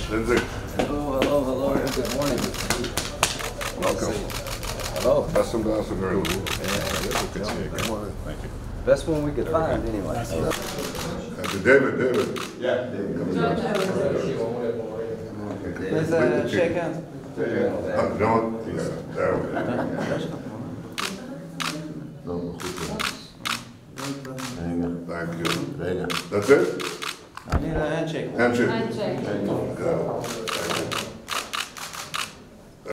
Lindsey. Hello. Good morning. Welcome. Hello. Custom to us and very good. Good morning. Thank you. Best one we could find, anyway. David. Yeah. Let's shake hands. No, there. Thank you. That's it? I need a handshake. Handshake. Handshake. Got it.